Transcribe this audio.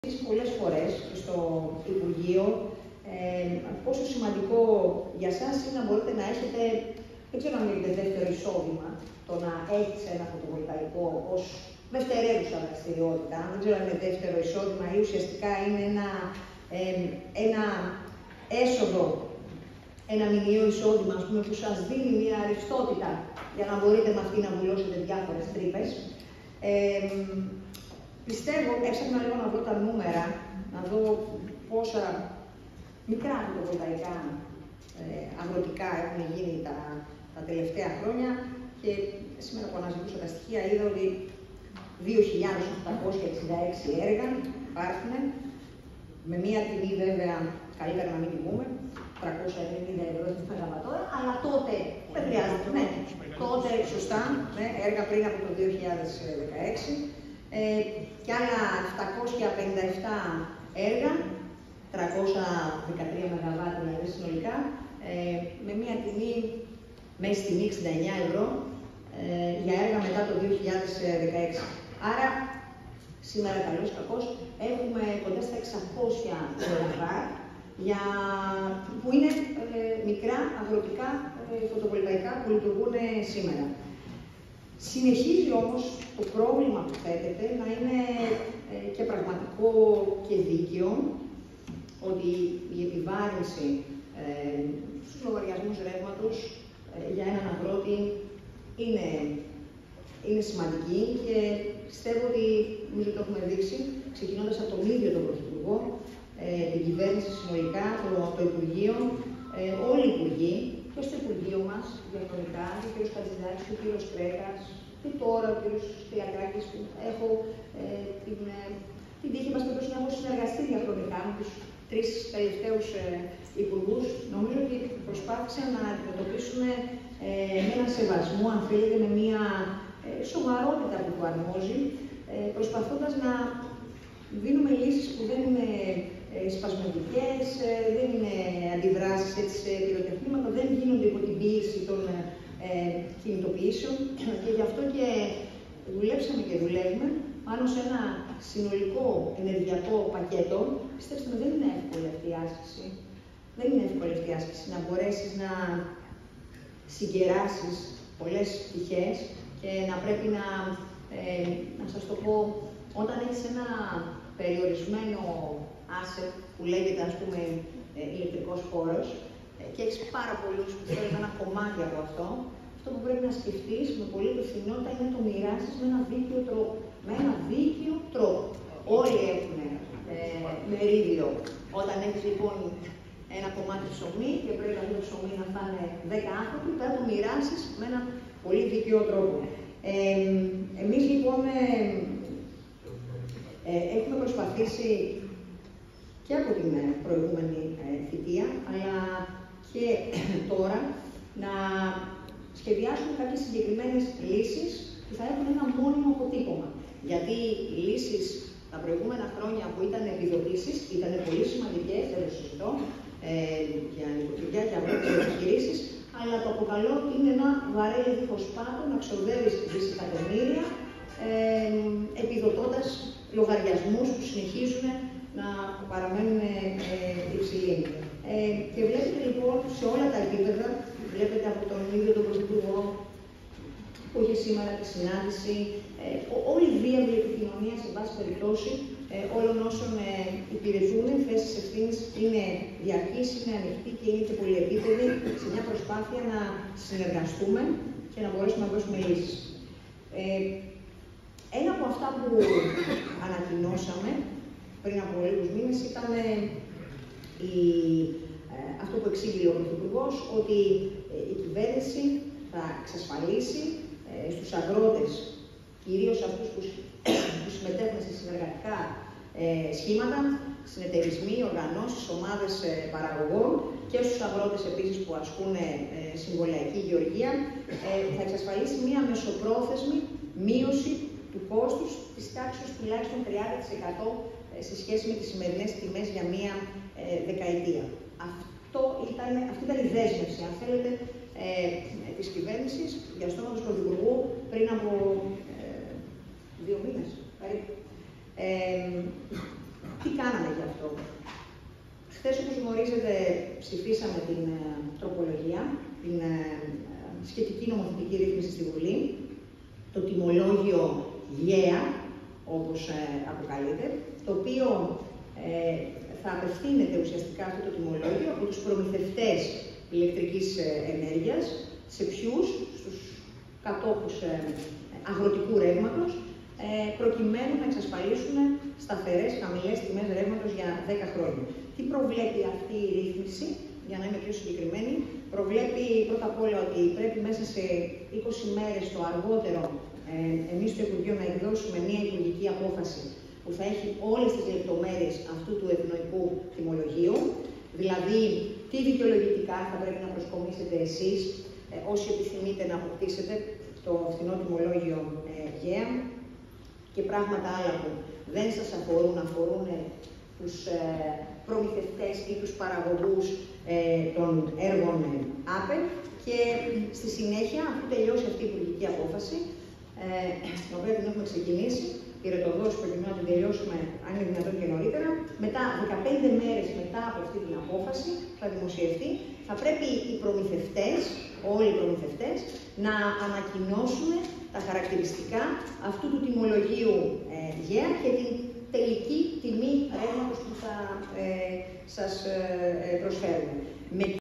πολλές φορές στο Υπουργείο πόσο σημαντικό για εσάς είναι να μπορείτε να έχετε, δεν ξέρω αν είναι δεύτερο εισόδημα, το να έχεις ένα φωτοβολταϊκό ως δευτερεύουσα δραστηριότητα. Δεν ξέρω αν είναι δεύτερο εισόδημα ή ουσιαστικά είναι ένα έσοδο, ένα μηνιαίο εισόδημα, ας πούμε, που σας δίνει μια ρευστότητα για να μπορείτε με αυτή να βουλώσετε διάφορες τρύπες. Πιστεύω, έψαχνα λίγο να δω τα νούμερα, να δω πόσα μικρά φωτοβολταϊκά αγροτικά έχουν γίνει τα τελευταία χρόνια και σήμερα που αναζητούσα τα στοιχεία είδα ότι 2.866 έργα υπάρχουν, με μία τιμή βέβαια, καλύτερα να μην την πούμε, 390 ευρώ στην μεγαβατόρα, αλλά τότε δεν χρειάζεται, ναι, τότε σωστά, ναι, έργα πριν από το 2016, και άλλα 757 έργα, 313 ΜΒ δηλαδή συνολικά, με μία τιμή, μέση τιμή 69 ευρώ, για έργα μετά το 2016. Άρα, σήμερα καλώς ή κακώς, έχουμε κοντά στα 600 έργα, που είναι μικρά αγροτικά φωτοβολταϊκά που λειτουργούν σήμερα. Συνεχίζει όμως το πρόβλημα που θέτεται να είναι και πραγματικό και δίκαιο, ότι η επιβάρυνση στους λογαριασμούς ρεύματος για έναν αγρότη είναι σημαντική και πιστεύω ότι, νομίζω το έχουμε δείξει, ξεκινώντας από τον ίδιο τον Πρωθυπουργό, την κυβέρνηση συνολικά, το Υπουργείο, όλοι οι Υπουργοί, και στο Υπουργείο μας, διαχρονικά, ο κ. Χατζηδάκης, ο κ. Κρέκας, και τώρα ο κ. Στυλιακάκης, που έχω την τύχη μας να έχω συνεργαστεί διαχρονικά με τους τρεις τελευταίους υπουργούς. Νομίζω ότι προσπάθησαν να αντιμετωπίσουν με έναν σεβασμό, αν θέλετε, με μια σοβαρότητα που του αρμόζει, προσπαθώντας να δίνουμε λύσεις που δεν είναι σπασμωδικές, δεν είναι αντιδράσεις έτσι σε πυροτεχνήματα, δεν γίνονται υπό την πίεση των κινητοποιήσεων και γι' αυτό και δουλέψαμε και δουλεύουμε πάνω σε ένα συνολικό ενεργειακό πακέτο. Πιστέψτε με, δεν είναι εύκολη αυτή η άσκηση. Δεν είναι εύκολη αυτή η άσκηση να μπορέσεις να συγκεράσεις πολλές πτυχές και να πρέπει να σας το πω, όταν έχεις ένα περιορισμένο asset που λέγεται, ας πούμε, ηλεκτρικός χώρος και έχεις πάρα πολλούς που θέλουν ένα κομμάτι από αυτό, αυτό που πρέπει να σκεφτείς με πολύ υπευθυνότητα είναι να το μοιράσεις με ένα δίκαιο τρόπο. Με ένα δίκαιο τρόπο. Όλοι έχουν μερίδιο. Όταν έχεις λοιπόν ένα κομμάτι ψωμί και πρέπει αυτό το ψωμί να φάνε 10 άνθρωποι, πρέπει να το μοιράσεις με ένα πολύ δίκαιο τρόπο. Εμείς λοιπόν έχουμε προσπαθήσει και από την προηγούμενη θητεία, αλλά και τώρα, να σχεδιάσουμε κάποιες συγκεκριμένες λύσεις που θα έχουν ένα μόνιμο αποτύπωμα. Γιατί οι λύσεις τα προηγούμενα χρόνια που ήταν επιδοτήσεις ήταν πολύ σημαντικές, δεν το συζητώ, για νοικοκυριά και αγρότες επιχειρήσεις, αλλά το αποκαλώ ότι είναι ένα βαρέλι δίχως πάτο να ξοδεύεις δισεκατομμύρια, επιδοτώντας λογαριασμούς που συνεχίζουν να παραμένουν υψηλοί. Και βλέπετε λοιπόν σε όλα τα επίπεδα, βλέπετε από τον ίδιο τον Πρωθυπουργό που είχε σήμερα τη συνάντηση, όλη η διάβλη επικοινωνία, σε βάση περιπτώσει, όλων όσων υπηρετούν θέσεις ευθύνης είναι διαρκής, είναι ανοιχτή και είναι και πολυεπίπεδη σε μια προσπάθεια να συνεργαστούμε και να μπορέσουμε να δώσουμε λύσεις. Ένα από αυτά που ανακοινώσαμε πριν από λίγους μήνες ήταν αυτό που εξήγηλε ο Πρωθυπουργός, ότι η κυβέρνηση θα εξασφαλίσει στους αγρότες, κυρίως αυτούς που συμμετέχουν σε συνεργατικά σχήματα, συνεταιρισμοί, οργανώσεις, ομάδες παραγωγών και στους αγρότες επίσης που ασκούν συμβολιακή γεωργία, θα εξασφαλίσει μία μεσοπρόθεσμη μείωση του κόστους της τάξης τουλάχιστον 30% σε σχέση με τις σημερινές τιμές για μία δεκαετία. Αυτή ήταν η δέσμευση, αν θέλετε, της κυβέρνησης για στόμα του Πρωθυπουργού πριν από 2 μήνες περίπου. Τι κάναμε γι' αυτό? Χθες, όπως γνωρίζετε, ψηφίσαμε την τροπολογία, την σχετική νομοθετική ρύθμιση στη Βουλή, το τιμολόγιο ΓΕΑ, όπως αποκαλείται, το οποίο θα απευθύνεται ουσιαστικά αυτό το τιμολόγιο από τους προμηθευτές ηλεκτρικής ενέργειας, σε ποιους? Στους κατόχους αγροτικού ρεύματος, προκειμένου να εξασφαλίσουν σταθερές, χαμηλές τιμές ρεύματος για 10 χρόνια. Τι προβλέπει αυτή η ρύθμιση? Για να είμαι πιο συγκεκριμένη, προβλέπει πρώτα απ' όλα ότι πρέπει μέσα σε 20 μέρες το αργότερο εμείς στο Υπουργείο να εκδώσουμε μια υπουργική απόφαση που θα έχει όλες τις λεπτομέρειες αυτού του ευνοϊκού τιμολογίου, δηλαδή τι δικαιολογητικά θα πρέπει να προσκομίσετε εσείς όσοι επιθυμείτε να αποκτήσετε το φθηνό τιμολόγιο ΓΕΑ και πράγματα άλλα που δεν σας αφορούν, αφορούν τους προμηθευτές ή τους παραγωγούς των έργων ΑΠΕ, και στη συνέχεια, αφού τελειώσει αυτή η υπουργική απόφαση, την οποία την έχουμε ξεκινήσει, πυρετοδός προκειμένου να την τελειώσουμε, αν είναι δυνατόν και νωρίτερα, μετά 15 μέρες μετά από αυτή την απόφαση θα δημοσιευτεί, θα πρέπει οι προμηθευτές, όλοι οι προμηθευτές, να ανακοινώσουν τα χαρακτηριστικά αυτού του τιμολογίου ΓΕΑ και την τελική τιμή ρεύματος που θα σας προσφέρουμε.